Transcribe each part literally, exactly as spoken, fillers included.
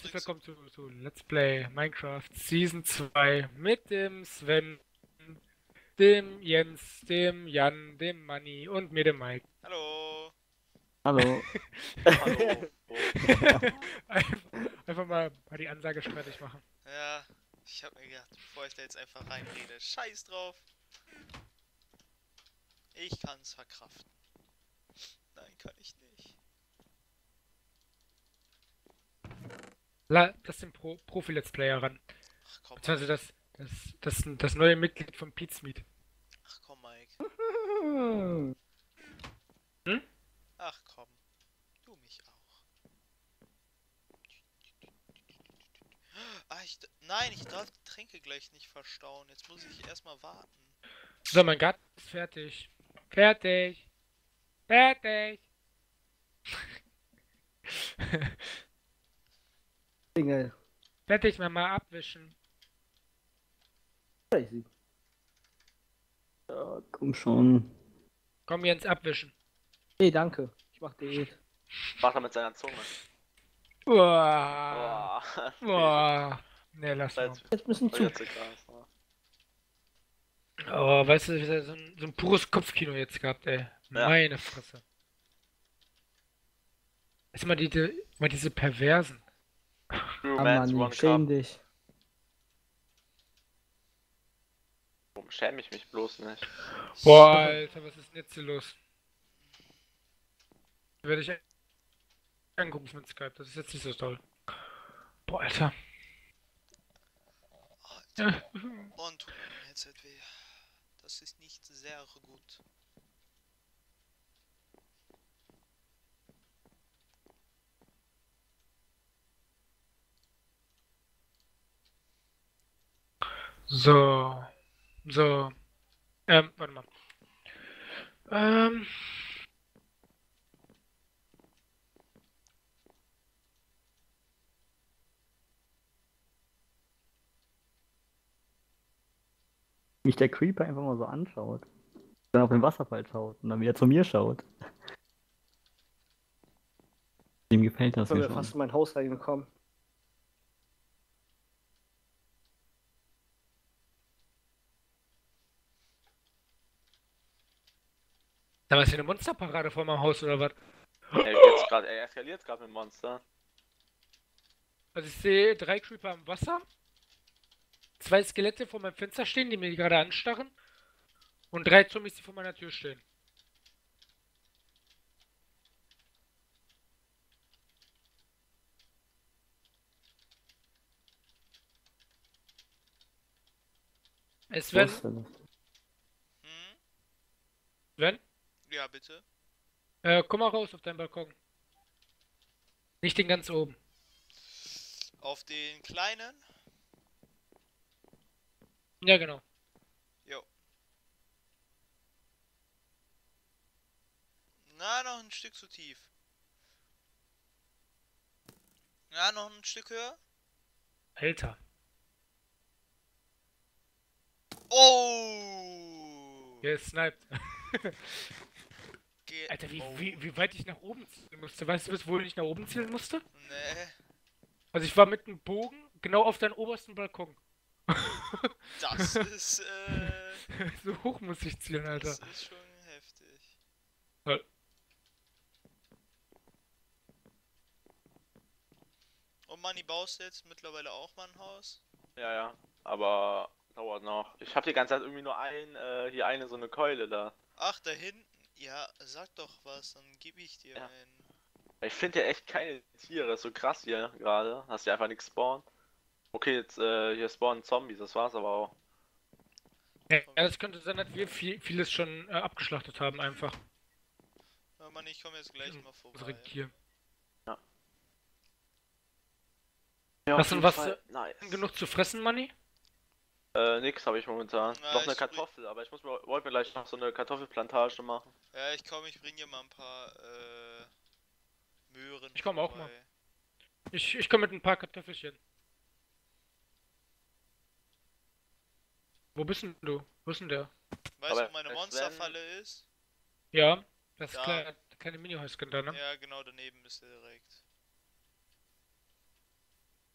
herzlich willkommen zu, zu Let's Play Minecraft Season zwei mit dem Sven, dem Jens, dem Jan, dem Manni und mir, dem Mike. Hallo. Hallo. Hallo. Einfach, einfach mal, mal die Ansage fertig machen. Ja, ich hab mir gedacht, bevor ich da jetzt einfach reinrede, scheiß drauf. Ich kann's verkraften. Nein, kann ich nicht. La, das sind Pro, Profi-Let's Player ran. Ach komm, Beziehungsweise Mike. das, das, das, das neue Mitglied von Pete's Meat. Ach komm, Mike. Hm? Ach komm. Du mich auch. Ah, ich... Nein, ich darf die Tränke gleich nicht verstauen. Jetzt muss ich erstmal warten. So, mein Garten ist fertig. Fertig. Fertig. Dinge. Fertig, mal abwischen. Ja, komm schon. Komm, Jens, abwischen. Nee, danke. Ich mach Diät. Macht er mit seiner Zunge. Boah. Boah. Boah. Ne, lass mal. Jetzt, Jetzt müssen zu. jetzt krass, ne? Oh, weißt du, so ein, so ein pures Kopfkino jetzt gehabt, ey. Ja. Meine Fresse. Ist immer diese, immer diese Perversen. True Ah, Man's Mann, One schäm Cup. dich. Warum schäme ich mich bloß nicht? Boah, Alter, was ist denn jetzt hier los? Werde ich angucken mit Skype, das ist jetzt nicht so toll. Boah, Alter. Alter. Und tut mein Headset weh. Das ist nicht sehr gut. So. So. Ähm, warte mal. Ähm. Mich der Creeper einfach mal so anschaut. Dann auf den Wasserfall schaut und dann wieder zu mir schaut. Dem gefällt das Ich bin mir mir schon. fast in mein Haus reingekommen. Da war es hier eine Monsterparade vor meinem Haus oder was? Er, geht's grad, er eskaliert gerade mit Monster. Also ich sehe drei Creeper im Wasser. Zwei Skelette vor meinem Fenster stehen, die mir gerade anstarren. Und drei Zombies, die vor meiner Tür stehen. Es Wo werden. ist denn das? Hm? Wenn? Ja, bitte. Äh, komm mal raus auf deinen Balkon. Nicht den ganz oben. Auf den kleinen. Ja, genau. Jo. Na, noch ein Stück zu tief. Na, noch ein Stück höher. Alter. Oh! Der ist sniped. Ge Alter, wie, oh. wie, wie weit ich nach oben zielen musste. Weißt du, bis wohin ich nach oben zielen musste? Nee, Also ich war mit dem Bogen genau auf deinem obersten Balkon. das ist, äh, So hoch muss ich zielen, Alter. das ist schon heftig. Ja. Und Manni, baust du jetzt mittlerweile auch mal ein Haus? Ja, ja. Aber dauert noch. Ich habe die ganze Zeit irgendwie nur ein, äh, hier eine so eine Keule da. Ach, da hinten? Ja, sag doch was, dann gebe ich dir Ja. einen. Ich finde ja echt keine Tiere, ist so krass hier gerade. Hast ja einfach nichts spawnen. Okay, jetzt äh, hier spawnen Zombies, das war's aber auch. Ja, das könnte sein, dass wir viel, vieles schon äh, abgeschlachtet haben, einfach. Ja, Manni, ich komme jetzt gleich mal Unsere vorbei. Tier. Ja, Hast du was äh, nice. genug zu fressen, Manni? Äh, nix habe ich momentan. Na, noch eine ich Kartoffel, aber ich muss mir, wollte mir gleich noch so eine Kartoffelplantage machen. Ja, ich komme, ich bringe dir mal ein paar, äh, Möhren. Ich komm auch vorbei. mal. Ich, ich komme mit ein paar Kartoffelchen. Wo bist denn du? Wo ist denn der? Weißt Aber du, wo meine es Monsterfalle ist? Ja, das Da. kleine, kleine Mini-Häuschen da, ne? Ja, genau daneben ist er direkt.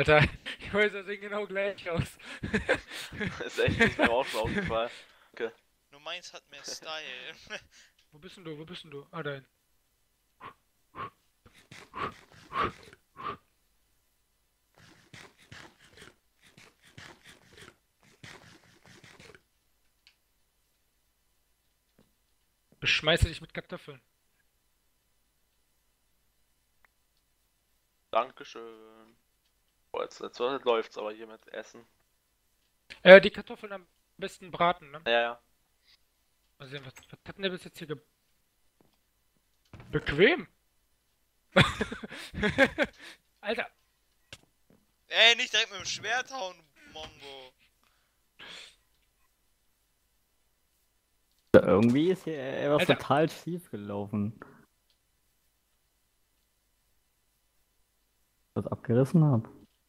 Alter, die Häuser sehen genau gleich aus. Ist echt, ist mir auch schon aufgefallen. Nur meins hat mehr Style. Wo bist denn du? Wo bist denn du? Ah, da. Beschmeiße dich mit Kartoffeln. Dankeschön. Boah, jetzt, jetzt läuft's aber hier mit Essen. Äh, die Kartoffeln am besten braten, ne? Ja, ja. Mal sehen, was, was hat denn der bis jetzt hier ge... Bequem? Alter, Ey, nicht direkt mit dem Schwert hauen, Mongo. Irgendwie ist hier etwas Alter. total schief gelaufen. Was abgerissen habe.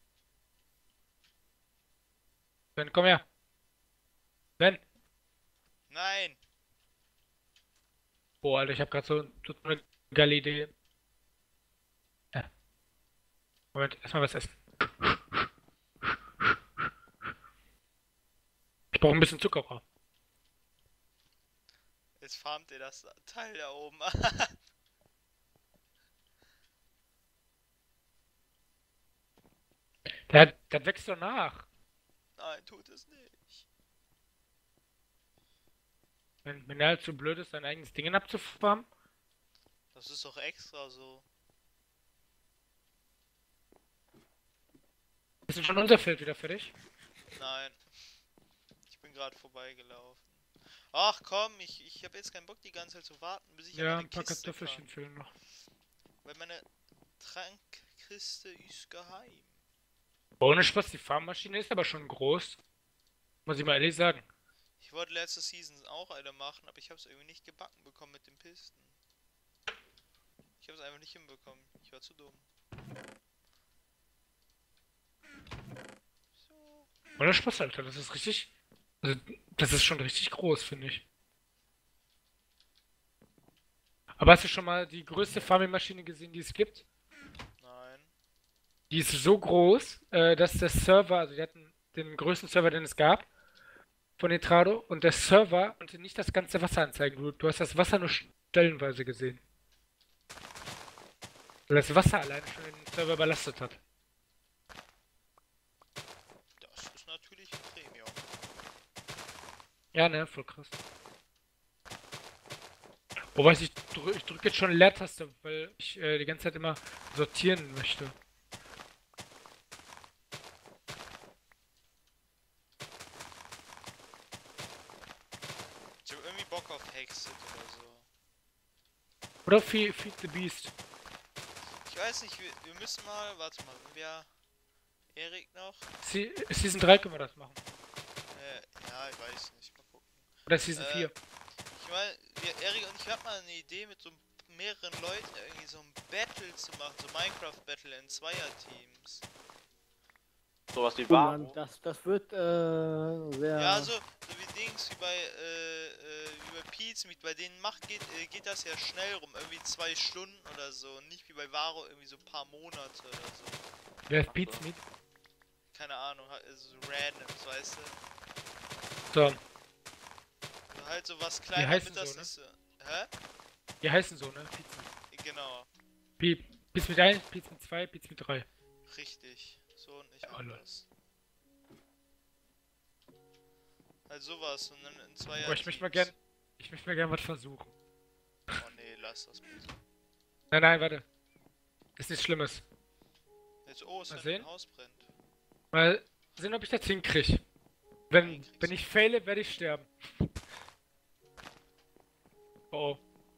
Ben, komm her. Ben. Nein. Boah, Alter, ich hab grad so, so eine geile Idee. Ja. Moment, erstmal was essen. Ich brauche ein bisschen Zuckerrohr. Jetzt farmt ihr das Teil da oben. Der, der wächst doch nach. Nein, tut es nicht. Wenn, wenn er halt so blöd ist, sein eigenes Ding abzufarmen. Das ist doch extra so. Ist denn schon unser Feld wieder fertig? Nein. Ich bin gerade vorbeigelaufen. Ach komm, ich, ich habe jetzt keinen Bock die ganze Zeit zu warten, bis ich an Ja, meine ein paar Kiste Kartoffelchen kann. fehlen noch. Weil meine Trankkiste ist geheim. Ohne Spaß, die Farmmaschine ist aber schon groß. Muss ich mal ehrlich sagen. Ich wollte letzte Season auch eine machen, aber ich habe es irgendwie nicht gebacken bekommen mit den Pisten. Ich habe es einfach nicht hinbekommen. Ich war zu dumm. So. Ohne Spaß, Alter, das ist richtig. Also, das ist schon richtig groß, finde ich. Aber hast du schon mal die größte Farming-Maschine gesehen, die es gibt? Nein. Die ist so groß, äh, dass der Server, also die hatten den größten Server, den es gab, von Etrado, und der Server konnte nicht das ganze Wasser anzeigen. Du, du hast das Wasser nur stellenweise gesehen. Weil das Wasser alleine schon den Server überlastet hat. Das ist natürlich Premium. Ja, ne, voll krass. Wobei ich, drück, ich drücke jetzt schon Leertaste, weil ich äh, die ganze Zeit immer sortieren möchte. Ich habe irgendwie Bock auf Hexit oder so. Oder Feed, Feed the Beast. Ich weiß nicht, wir, wir müssen mal, warte mal, wenn wir Erik noch, Se Season drei können wir das machen. äh, ja, ich weiß nicht, mal gucken. Oder Season Äh, vier. Ich meine, wir, Erik und ich hatten mal eine Idee mit so mehreren Leuten irgendwie so ein Battle zu machen, so Minecraft-Battle in Zweier-Teams. Sowas wie Oh Mann, Varo. das, das wird äh, sehr. Ja, so, so wie Dings, wie bei, äh, äh, wie bei Pete's, mit bei denen macht, geht, äh, geht das ja schnell rum, irgendwie zwei Stunden oder so, nicht wie bei Varo irgendwie so ein paar Monate oder so. Wer ist Beats Meat? Keine Ahnung, halt, also so randoms, weißt du? So, Also halt so was kleiner, heißen damit das so, ne? nicht so, hä? die heißen so, ne? Beats Meat. Genau, Beat, Beats mit eins, Beats mit zwei, Beats mit drei. richtig, so und nicht Ja, lol. anders. Halt sowas und dann in Zweier Aber ich möchte mal gern, ich möchte mal gern was versuchen. Oh nee, lass das bitte. Nein, nein, warte. Ist nichts Schlimmes. Jetzt, oh, es Mal wenn sehen. ein Haus brennt. Mal sehen, ob ich das hinkriege. Wenn, Nein, kriegst wenn du ich faile, werde ich sterben. Oh.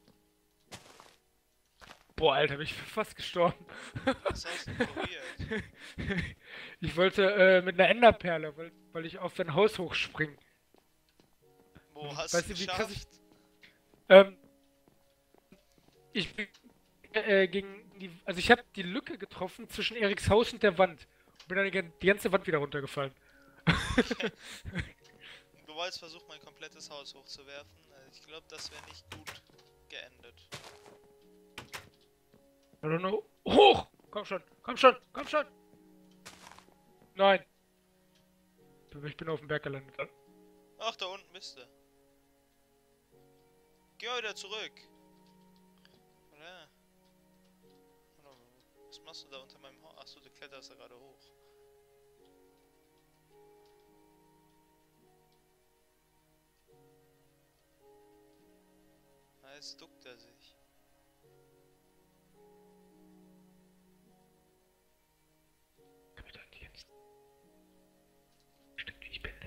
Boah, Alter, bin ich fast gestorben. Was hast du denn probiert? Ich wollte äh, mit einer Enderperle, weil, weil ich auf dein Haus hochspringen. Wo hast Weißt du du, wie krass geschafft? Ähm, ich bin äh, gegen die, also ich habe die Lücke getroffen zwischen Eriks Haus und der Wand. Und bin dann die, gan- die ganze Wand wieder runtergefallen. Du wolltest versuchen, mein komplettes Haus hochzuwerfen. Also ich glaube, das wäre nicht gut geendet. No, no, no. Hoch! Komm schon, komm schon, komm schon! Nein. Ich bin auf dem Berg gelandet. Ach, da unten bist du. Geh mal wieder zurück. Oder? Was machst du da unter meinem Haus? Achso, du kletterst da gerade hoch. Na, jetzt duckt er sich. Stimmt, wie ich bin.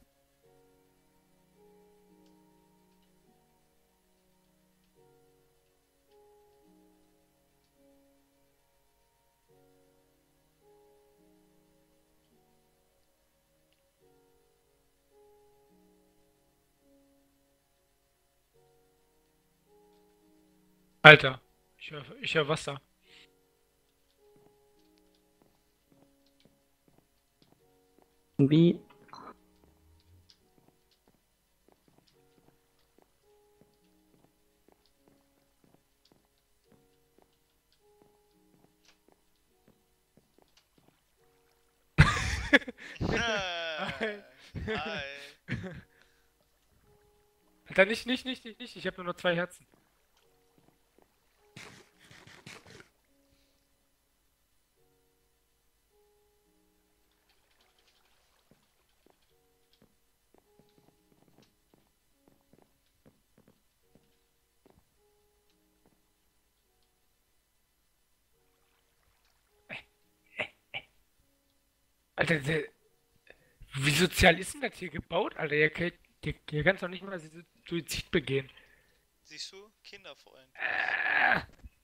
Alter, ich höre ich hör Wasser. Irgendwie. Hi. Hi. Alter, nicht, nicht, nicht, nicht, nicht. Ich habe nur noch zwei Herzen. Alter, der, wie sozial ist denn das hier gebaut? Alter, hier, hier, hier kannst du doch nicht mal Suizid begehen. Siehst du? Kinderfreund. Äh,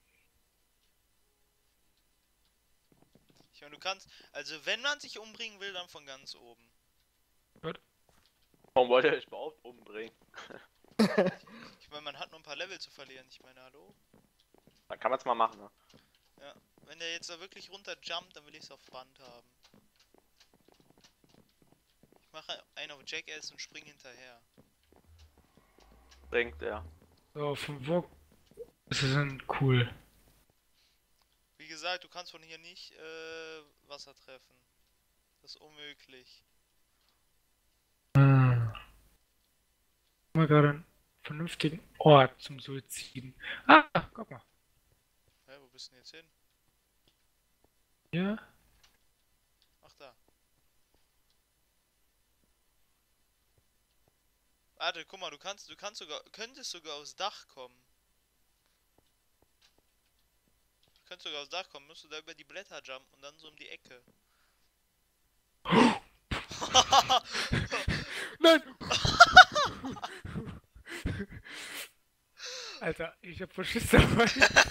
Ich meine, du kannst. Also, wenn man sich umbringen will, dann von ganz oben. Warum wollt ihr euch überhaupt umbringen? Ich meine, man hat nur ein paar Level zu verlieren. Ich meine, hallo? Dann kann man es mal machen, ne? Ja. Wenn der jetzt da wirklich runterjumpt, dann will ich es auf Band haben. Ich mache einen auf Jackass und spring hinterher. Bringt er. so, von wo ist das denn cool? Wie gesagt, du kannst von hier nicht äh, Wasser treffen. Das ist unmöglich. Hm. Mal gerade einen vernünftigen Ort zum Suiziden. Ah, guck mal. Hä, wo bist du denn jetzt hin? Hier. Ach da. Warte, guck mal, du kannst, du kannst sogar, könntest sogar aufs Dach kommen. Du könntest sogar aufs Dach kommen, musst du da über die Blätter jumpen und dann so um die Ecke. Nein! Alter, ich hab Verschiss dabei.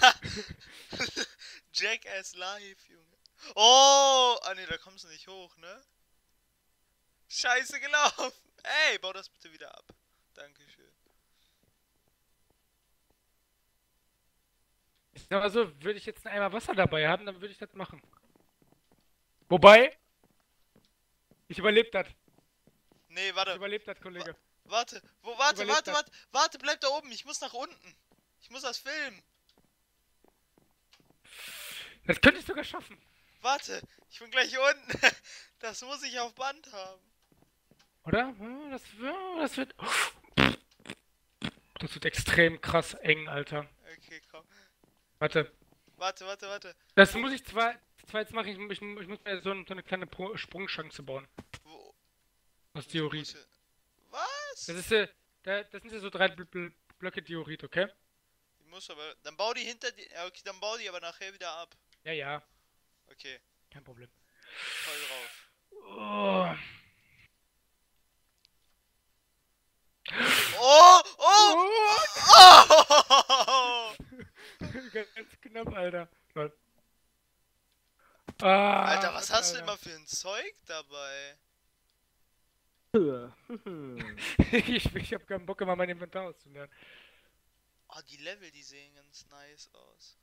Jackass live, Junge. Oh! Ah ne, da kommst du nicht hoch, ne? Scheiße gelaufen! Ey, bau das bitte wieder ab. Dankeschön. Aber so, würde ich jetzt einen Eimer Wasser dabei haben, dann würde ich das machen. Wobei, ich überlebe das. Nee, Ich warte, überlebe das, Kollege. warte. Wo, warte, Überlebt warte, das. warte, warte, bleib da oben. Ich muss nach unten. Ich muss das filmen. Das könnte ich sogar schaffen. Warte, ich bin gleich unten. Das muss ich auf Band haben. Oder? Hm, Das, ja, das wird. Das wird extrem krass eng, Alter. Okay, komm. Warte. Warte, warte, warte. Das muss ich zwar, zwar jetzt machen, ich, ich, ich muss mir so, ein- so eine kleine Pro Sprungchance bauen. Wo? Aus Diorit. Muss- Was? Das ist äh, da, das sind ja so drei Bl Bl Blöcke Diorit, okay? Ich muss aber. Dann bau die hinter die. Ja, okay, dann bau die aber nachher wieder ab. Ja, ja, Okay, kein Problem. voll drauf. Oh. Oh! Oh! Oh. Oh! Ganz knapp, Alter. Lol. Ah, Alter, was hast du Alter. immer für ein Zeug dabei? ich, ich hab keinen Bock, immer mein Inventar auszuleeren. Oh, die Level, die sehen ganz nice aus.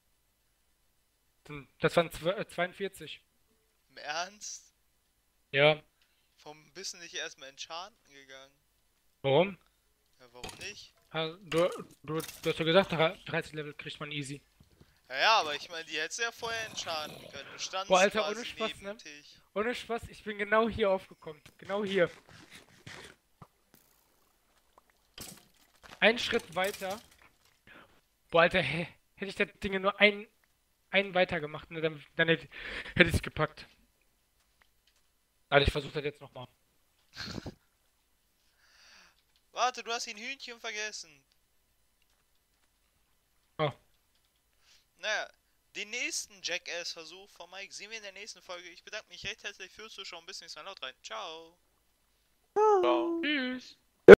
Hm, Das waren zwe- äh, zweiundvierzig. Im Ernst? Ja. Warum bist du nicht erstmal enchanten gegangen? Warum? Ja, warum nicht? Ha, Du, du, du hast ja gesagt, dre- dreizehn Level kriegt man easy. Ja, ja, aber ich meine, die hättest du ja vorher entscheiden können. Du standst Boah, Alter, quasi ohne Spaß, neben ne? dem Tisch. Ohne Spaß, ich bin genau hier aufgekommen. Genau hier. Einen Schritt weiter. Boah, Alter, hä, hätte ich das Ding nur einen, einen weiter gemacht, ne, dann, dann hätte, hätte ich es gepackt. Alter, ich versuche das jetzt nochmal. Warte, du hast ein Hühnchen vergessen. Oh. Naja, den nächsten Jackass-Versuch von Mike sehen wir in der nächsten Folge. Ich bedanke mich recht herzlich fürs Zuschauen. Bis nächstes Mal. Laut rein. Ciao. Ciao. Tschüss.